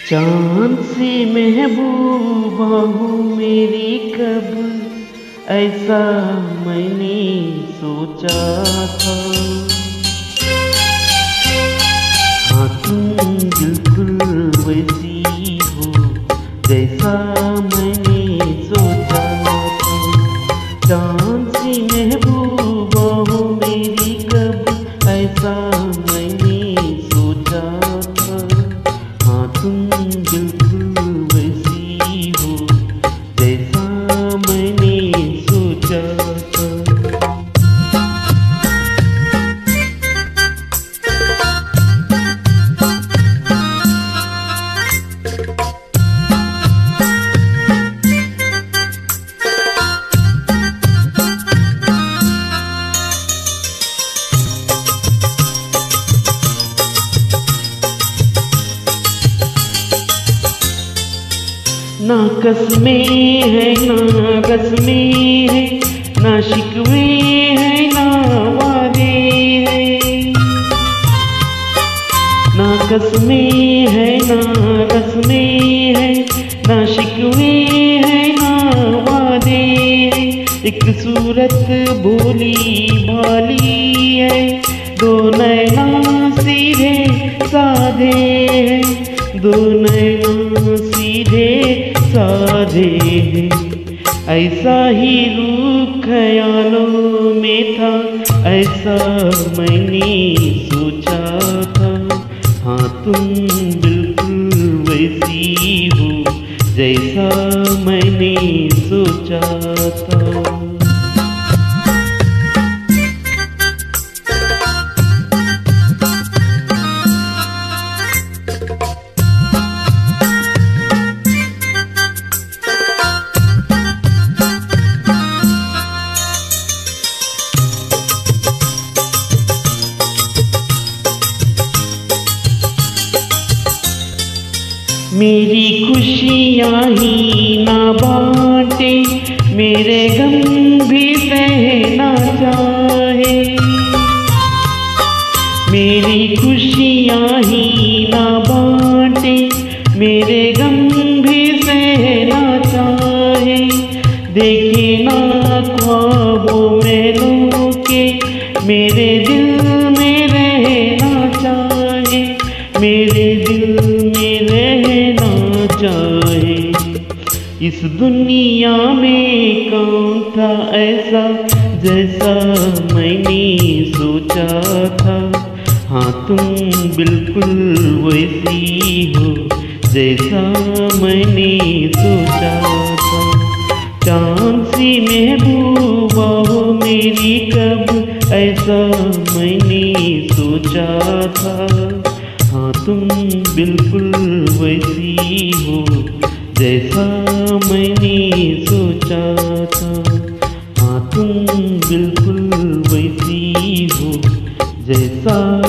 चांद सी महबूबा हो मेरी, कब ऐसा मैंने सोचा था। हाँ तुम बिल्कुल वैसी हो जैसा मैंने सोचा था। चांद सी महबूबा हो मेरी, कब ऐसा मैंने सोचा था। हाँ तुम बिल्कुल वैसी हो जैसा मैंने सोचा था। ना कसमें है ना रस्में है, ना शिकवे है ना वादे है। ना कसमें है ना रस्में है, ना शिकवे है ना वादे है। एक सूरत भोली भाली है, दो नैना सीधे साधे है। दो नैना सीधे साधे हैं, ऐसा ही रूप ख्यालों में था, ऐसा मैंने सोचा था। हाँ तुम बिल्कुल वैसी हो जैसा मैंने सोचा था। मेरी खुशियाँ ही ना बांटे, मेरे गम भी सहना चाहे। मेरी खुशियाँ ही ना बांटे, मेरे गम भी सहना चाहे। देखे ना ख्वाबों में लो के, मेरे दिल में रहना चाहे। मेरे दिल में रहना चाहे। इस दुनिया में कौन था ऐसा जैसा मैंने सोचा था। हाँ तुम बिल्कुल वैसी हो जैसा मैंने सोचा था। चांद सी महबूबा हो मेरी, कब ऐसा मैंने सोचा था। हाँ तुम बिल्कुल वैसी हो जैसा मैंने सोचा था। हाँ तुम बिल्कुल वैसी हो जैसा